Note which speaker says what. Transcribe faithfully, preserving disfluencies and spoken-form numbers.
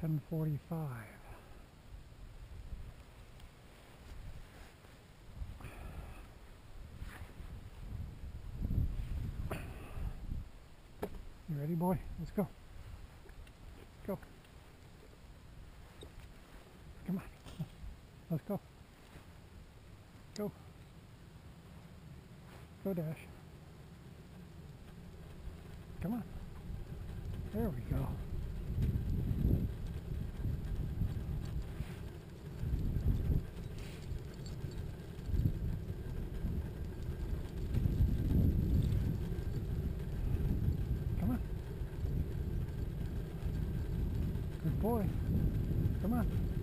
Speaker 1: ten forty-five. You ready, boy? Let's go. Go. Come on. Let's go. Go. Go, Dash. Come on. There we go. Come on. Good boy. Come on.